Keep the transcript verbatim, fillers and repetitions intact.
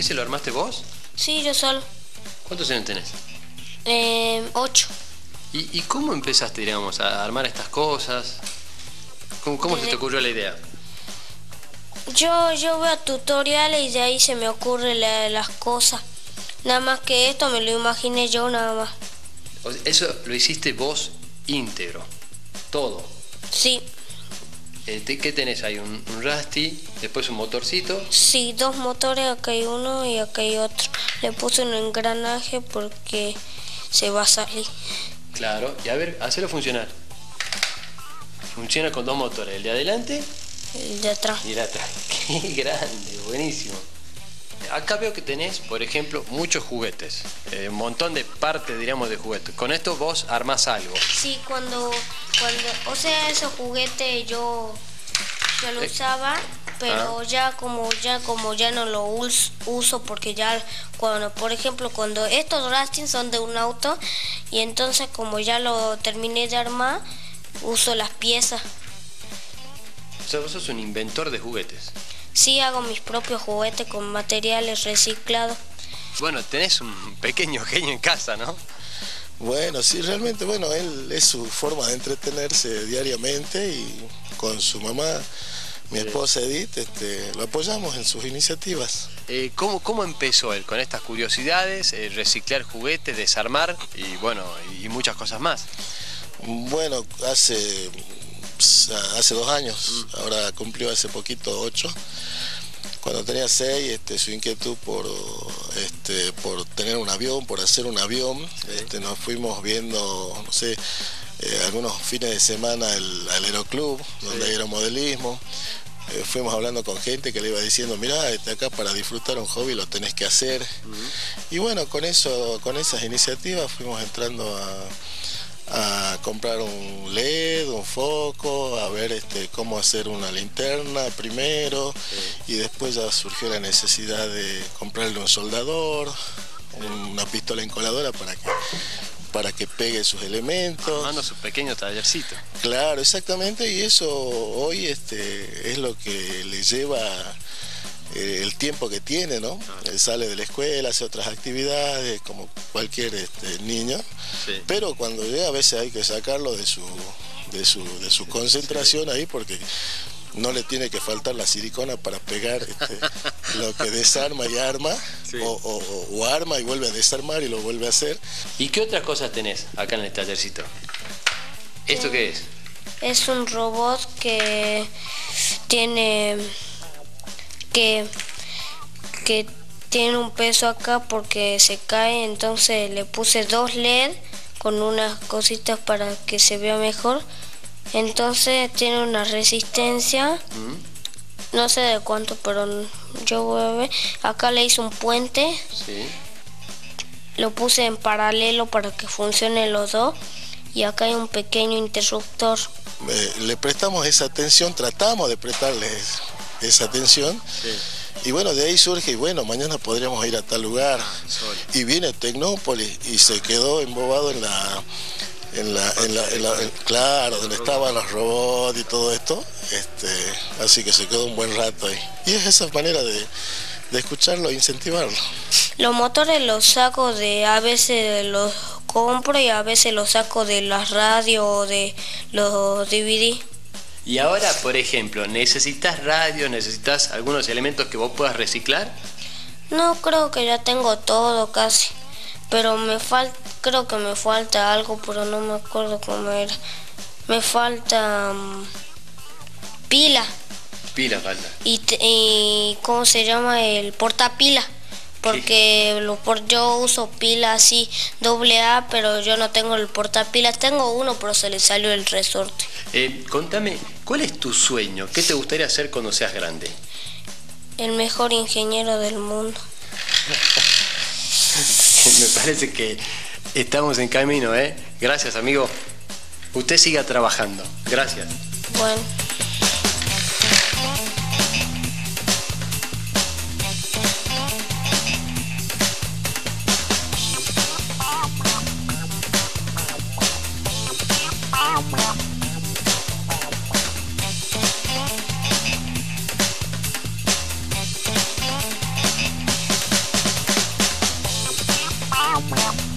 ¿Ese lo armaste vos? Sí, yo solo. ¿Cuántos años tenés? Eh, ocho. ¿Y, y cómo empezaste, digamos, a armar estas cosas? ¿Cómo, cómo se te ocurrió la idea? Yo, yo veo tutoriales y de ahí se me ocurren la, las cosas. Nada más que esto me lo imaginé yo nada más. O sea, eso lo hiciste vos íntegro, todo. Sí. Eh, ¿Qué tenés ahí? Un, un Rusty, después un motorcito. Sí, dos motores, acá hay uno y acá hay otro. Le puse un engranaje porque se va a salir. Claro, y a ver, hacelo funcionar. Funciona con dos motores, el de adelante El de atrás. y el de atrás. ¡Qué grande! Buenísimo. Acá veo que tenés, por ejemplo, muchos juguetes. Eh, un montón de partes, diríamos, de juguetes. Con esto vos armás algo. Sí, cuando, cuando, o sea, esos juguetes yo, yo lo Eh, usaba, pero ah. ya como ya como ya no lo us- uso porque ya cuando, por ejemplo, cuando estos rastings son de un auto y entonces como ya lo terminé de armar, uso las piezas. O sea, vos sos un inventor de juguetes. Sí, hago mis propios juguetes con materiales reciclados. Bueno, tenés un pequeño genio en casa, ¿no? Bueno, sí, realmente, bueno, él es su forma de entretenerse diariamente y con su mamá, mi esposa Edith, este, lo apoyamos en sus iniciativas. Eh, ¿cómo, ¿Cómo empezó él con estas curiosidades, eh, reciclar juguetes, desarmar y bueno, y muchas cosas más? Bueno, hace, hace dos años, ahora cumplió hace poquito ocho. Cuando tenía seis, este, su inquietud por, este, por tener un avión, por hacer un avión, sí. este, nos fuimos viendo, no sé, eh, algunos fines de semana al, al Aeroclub, donde sí. hay aeromodelismo. Eh, fuimos hablando con gente que le iba diciendo, mirá, este, acá para disfrutar un hobby lo tenés que hacer. Uh-huh. Y bueno, con eso, con esas iniciativas fuimos entrando a... a comprar un L E D, un foco, a ver este, cómo hacer una linterna primero, sí. y después ya surgió la necesidad de comprarle un soldador, una pistola encoladora para que, para que pegue sus elementos. Armando su pequeño tallercito. Claro, exactamente, y eso hoy este, es lo que le lleva eh, el tiempo que tiene, ¿no? Él sale de la escuela, hace otras actividades, como cualquier este, niño, sí. pero cuando llega a veces hay que sacarlo de su, de su, de su concentración ahí, porque no le tiene que faltar la silicona para pegar este, lo que desarma y arma, sí. o, o, o arma y vuelve a desarmar y lo vuelve a hacer. ¿Y qué otras cosas tenés acá en el tallercito? ¿Esto qué es? Es un robot que tiene... Que, que tiene un peso acá porque se cae, entonces le puse dos L E D con unas cositas para que se vea mejor. Entonces tiene una resistencia, mm. no sé de cuánto, pero yo voy a ver. Acá le hice un puente, sí. lo puse en paralelo para que funcionen los dos. Y acá hay un pequeño interruptor. Eh, le prestamos esa atención, tratamos de prestarle esa atención, sí. y bueno, de ahí surge, y bueno, mañana podríamos ir a tal lugar, y viene Tecnópolis y se quedó embobado en la, en la, en la, en la en, claro, donde estaban los robots y todo esto, este, así que se quedó un buen rato ahí, y es esa manera de, de escucharlo e incentivarlo. Los motores los saco de, a veces los compro y a veces los saco de las radios o de los D V D. Y ahora, por ejemplo, ¿necesitas radio, necesitas algunos elementos que vos puedas reciclar? No, creo que ya tengo todo casi, pero me falta, creo que me falta algo, pero no me acuerdo cómo era. Me falta um, pila. Pila falta. Y, y ¿cómo se llama? El portapila. Porque lo, por, yo uso pila así, doble A, pero yo no tengo el portapilas. Tengo uno, pero se le salió el resorte. Eh, contame, ¿cuál es tu sueño? ¿Qué te gustaría hacer cuando seas grande? El mejor ingeniero del mundo. Me parece que estamos en camino, ¿eh? Gracias, amigo. Usted siga trabajando. Gracias. Bueno. Bye.